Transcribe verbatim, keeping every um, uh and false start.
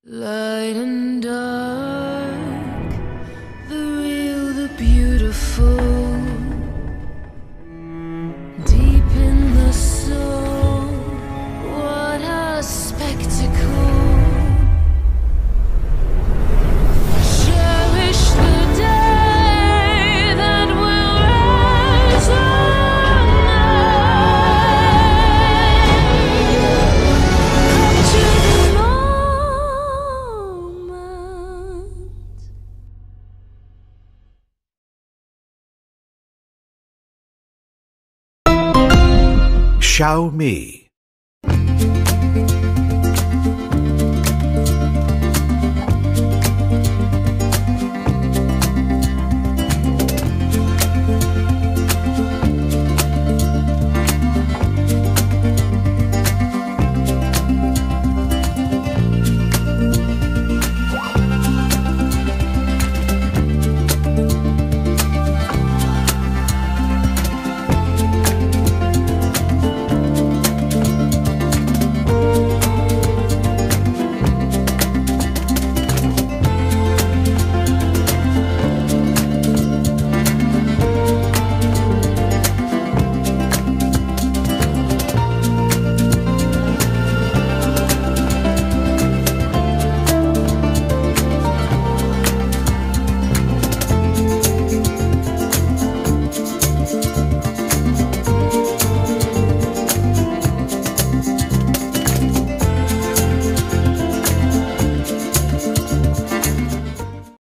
Light and dark, the real, the beautiful, deep in the soul, what a spectacle. Cherish the day that will rise on night. Come to the moment. Xiaomi